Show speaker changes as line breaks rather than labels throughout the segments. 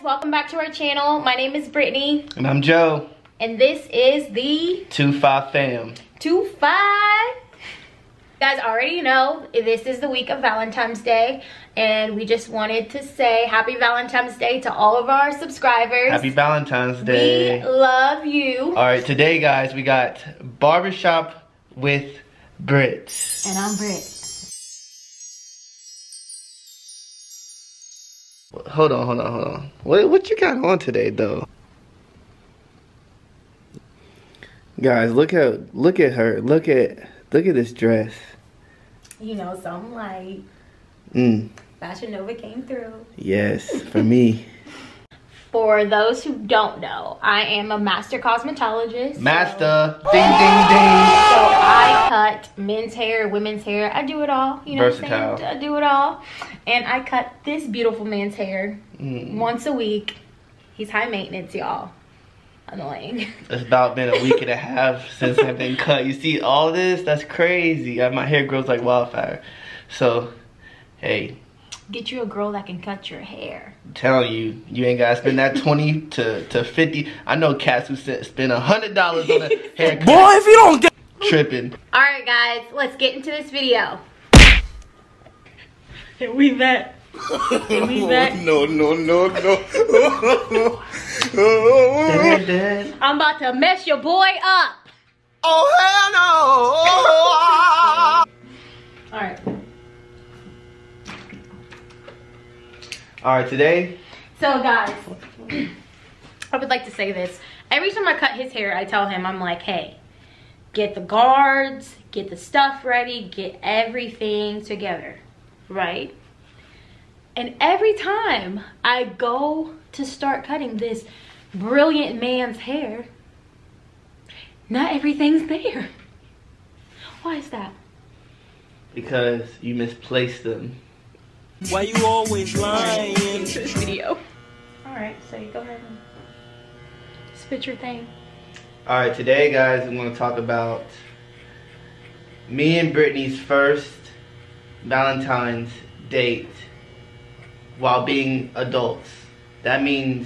welcome back to our channel. My name is Brittany.
And I'm Joe.
And this is the
2-5 fam.
2-5. You guys already know this is the week of Valentine's Day. And we just wanted to say happy Valentine's Day to all of our subscribers.
Happy Valentine's Day.
We love you.
Alright, today guys, we got Barbershop with Britt.
And I'm Britt.
Hold on. What you got on today though? Guys, look at her. Look at this dress.
You know, something like Fashion Nova came through.
Yes, for me.
For those who don't know, I am a master cosmetologist.
Master. Ding, ding, ding.
So I cut men's hair, women's hair. I do it all. You know
Versatile.
what I'm saying? I do it all. And I cut this beautiful man's hair once a week. He's high maintenance, y'all. Annoying.
It's about been a week and a half since I've been cut. You see all this? That's crazy. My hair grows like wildfire. So, hey.
Get you a girl that can cut your hair.
I'm telling you, you ain't gotta spend that 20 to 50. I know cats who spend $100 on a haircut.
Boy, if you don't get
tripping.
Alright guys, let's get into this video. Here we back.
No.
Dad.
I'm about to mess your boy up.
Oh, hell no.
Alright.
Alright, today.
So guys, I would like to say this. Every time I cut his hair, I tell him, I'm like, hey, get the guards, get the stuff ready, get everything together, right? And every time I go to start cutting this brilliant man's hair, not everything's there. Why is that?
Because you misplaced them.
Why you always lying?
Into this video. Alright, so you go ahead and spit your thing.
Alright, today guys, I'm gonna talk about me and Brittany's first Valentine's date while being adults. That means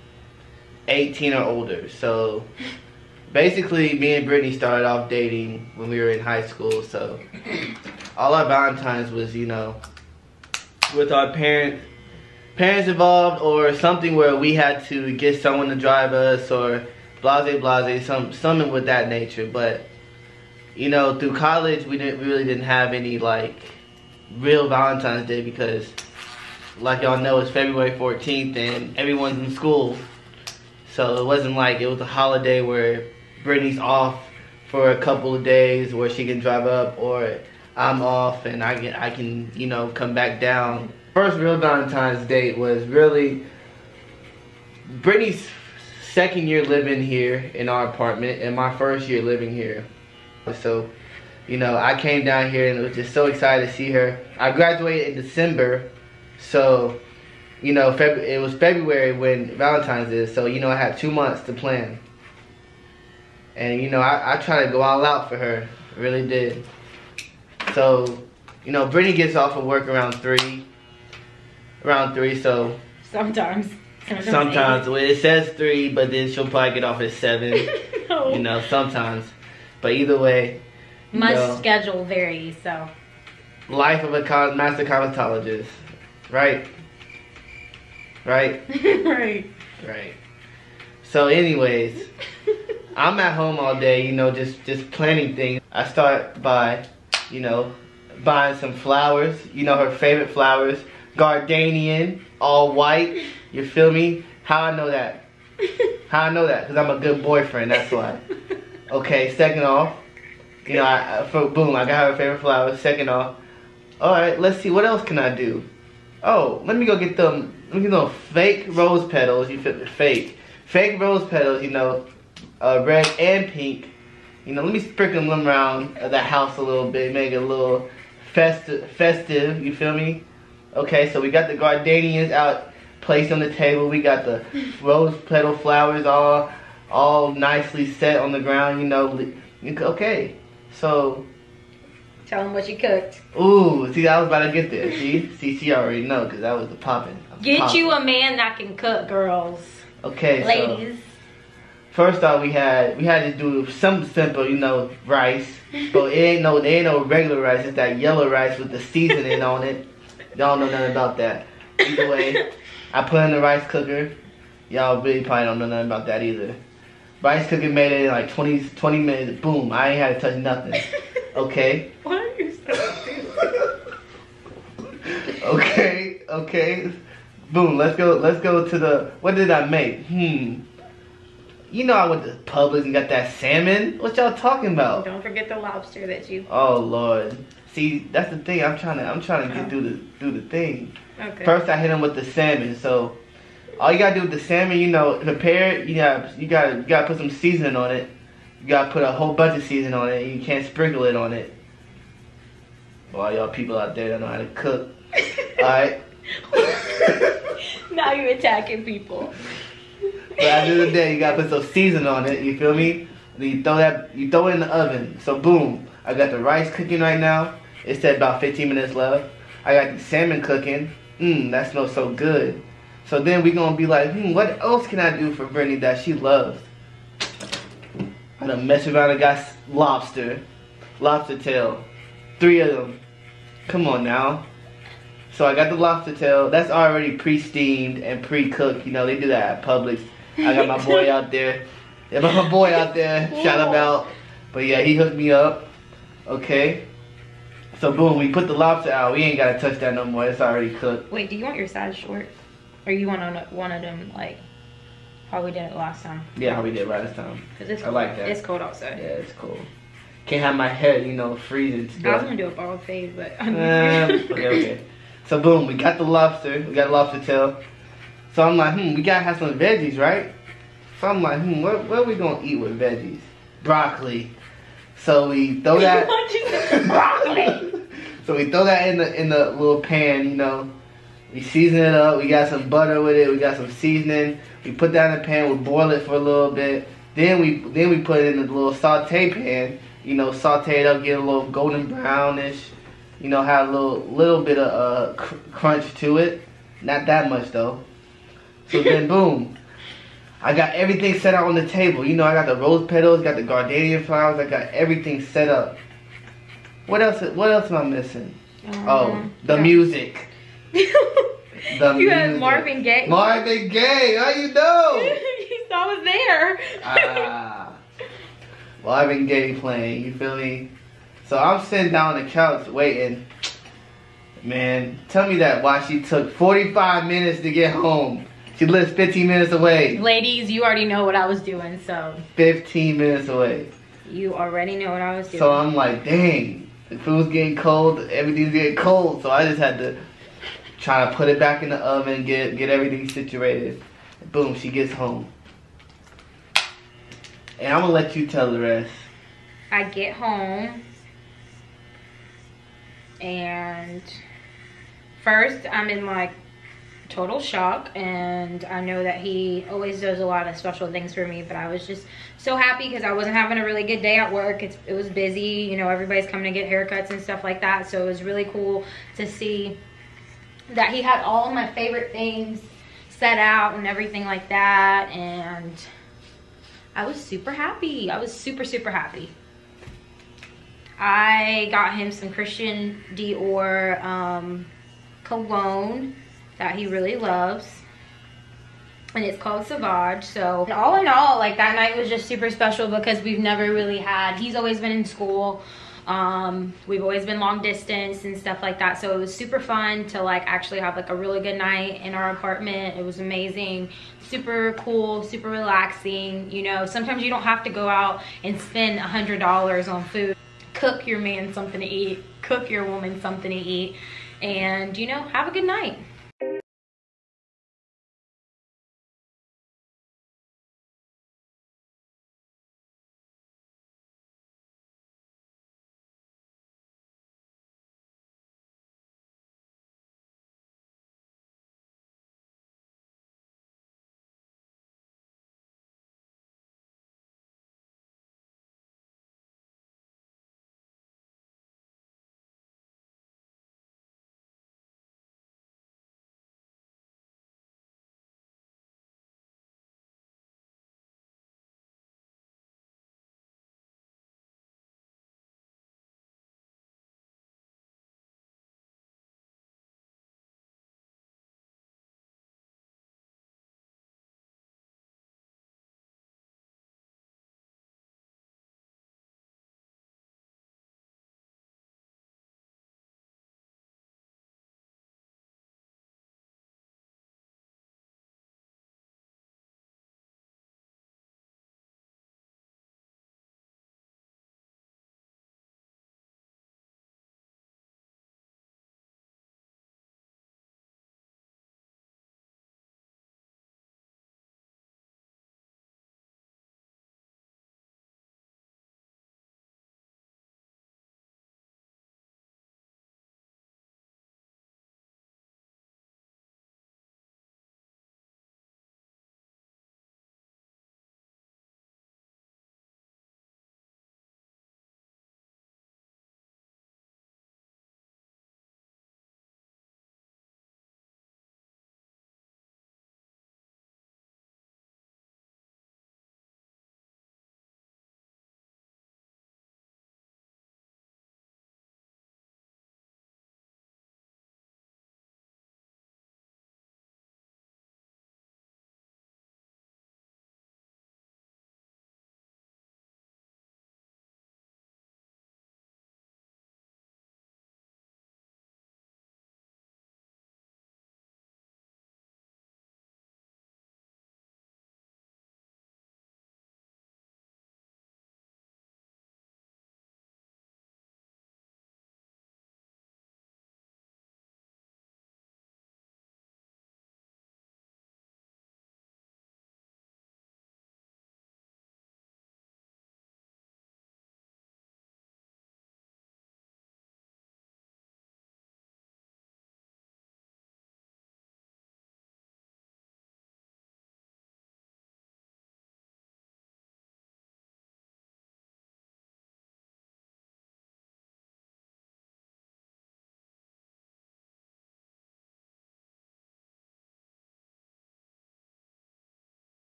18 or older. So basically me and Brittany started off dating when we were in high school. So all our Valentine's was, you know, with our parents involved, or something where we had to get someone to drive us, or blase, something with that nature. But you know, through college we really didn't have any like real Valentine's Day, because like y'all know, it's February 14th and everyone's in school. So it wasn't like it was a holiday where Brittany's off for a couple of days where she can drive up, or I'm off and I can, you know, come back down. First real Valentine's date was really Brittany's second year living here in our apartment and my first year living here. So, you know, I came down here and was just so excited to see her. I graduated in December, so, you know, it was February when Valentine's is, so, you know, I had 2 months to plan. And, you know, I tried to go all out for her, I really did. So, you know, Brittany gets off of work around 3, so.
Sometimes.
Well, it says 3, but then she'll probably get off at 7,
No.
you know, sometimes. But either way.
My schedule varies, so.
Life of a master cosmetologist, right? Right?
Right.
Right. So anyways, I'm at home all day, you know, just planning things. I start by, you know, buying some flowers, you know, her favorite flowers, gardenian, all white, you feel me? How I know that? How I know that? Because I'm a good boyfriend, that's why. Okay, second off, you know, boom, I got her favorite flowers. Second off, alright, let's see, what else can I do? Oh, let me get them fake rose petals, you feel me? Fake rose petals, you know, red and pink. You know, let me sprinkle them around the house a little bit, make it a little festive, you feel me? Okay, so we got the gardenias out, placed on the table. We got the rose petal flowers all nicely set on the ground, you know. Okay, so
Tell them what you cooked.
Ooh, see, I was about to get there. See, she already know because that was the popping.
Get you a man that can cook, girls.
Okay,
ladies.
So first off, we had to do something simple, you know, rice. But there ain't no regular rice. It's that yellow rice with the seasoning on it. Y'all know nothing about that. Either way, I put in the rice cooker. Y'all really probably don't know nothing about that either. Rice cooker made it in like 20 minutes. Boom, I ain't had to touch nothing. Okay.
Why are you so stupid?
Okay. Boom, let's go to the, what did I make? You know I went to Publix and got that salmon. What y'all talking about?
Don't forget the lobster that you.
Oh Lord. See, that's the thing. I'm trying to get through the thing.
Okay.
First I hit him with the salmon. So all you gotta do with the salmon, you know, prepare it. You gotta put some seasoning on it. You gotta put a whole bunch of seasoning on it. You can't sprinkle it on it. For all y'all people out there that know how to cook. Alright?
Now you're attacking people.
But at the end of the day, you gotta put some seasoning on it, you feel me? Then you throw it in the oven. So boom, I got the rice cooking right now. It said about 15 minutes left. I got the salmon cooking. That smells so good. So then we gonna be like, what else can I do for Brittany that she loves? I done mess around and got lobster tail. 3 of them. Come on now. So I got the lobster tail. That's already pre-steamed and pre-cooked. You know, they do that at Publix. I got my boy out there. Shout him out. But yeah, he hooked me up. Okay. So boom, we put the lobster out. We ain't gotta touch that no more. It's already cooked.
Wait, do you want your sides short? Or you want one of them like how we did it last time?
Yeah, how we did last time.
I
like that.
It's cold outside.
Yeah, it's cool. Can't have my head, you know, freezing to death.
I was gonna do a bald fade, but
okay. So boom, we got the lobster. We got lobster tail. So I'm like, we gotta have some veggies, right? So I'm like, what are we gonna eat with veggies? Broccoli. So we throw that broccoli. So we throw that in the little pan, you know. We season it up. We got some butter with it. We got some seasoning. We put that in the pan. We boil it for a little bit. Then we put it in the little saute pan. You know, saute it up, get a little golden brownish. You know, have a little bit of crunch to it. Not that much though. So then boom, I got everything set out on the table. You know, I got the rose petals, got the gardenia flowers. I got everything set up. What else am I missing? The music.
You had Marvin Gaye.
Marvin Gaye, how you know?
You saw was there.
Marvin Gaye playing, you feel me? So I'm sitting down on the couch waiting. Man, tell me that why she took 45 minutes to get home. She lives 15 minutes away.
Ladies, you already know what I was doing, so.
15 minutes away.
You already know what I was doing.
So I'm like, dang, the food's getting cold, everything's getting cold. So I just had to try to put it back in the oven, get everything situated. Boom, she gets home. And I'm gonna let you tell the rest.
I get home. And first I'm in like total shock, and I know that he always does a lot of special things for me, but I was just so happy because I wasn't having a really good day at work. It was busy, you know, everybody's coming to get haircuts and stuff like that, so it was really cool to see that he had all of my favorite things set out and everything like that, and I was super happy. I was super happy. I got him some Christian Dior cologne that he really loves, and it's called Sauvage. So all in all, like, that night was just super special because we've never really had, he's always been in school, we've always been long distance and stuff like that, so it was super fun to like actually have like a really good night in our apartment. It was amazing, super cool, super relaxing. You know, sometimes you don't have to go out and spend $100 on food. Cook your man something to eat, cook your woman something to eat, and, you know, have a good night.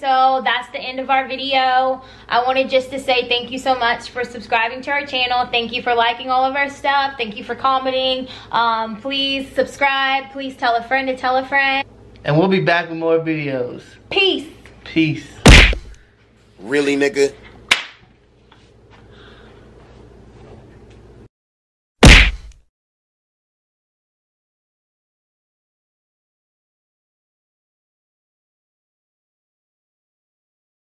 so that's the end of our video. I wanted just to say thank you so much for subscribing to our channel. Thank you for liking all of our stuff. Thank you for commenting. Please subscribe. Please tell a friend to tell a friend.
And we'll be back with more videos.
Peace.
Peace.
Really, nigga?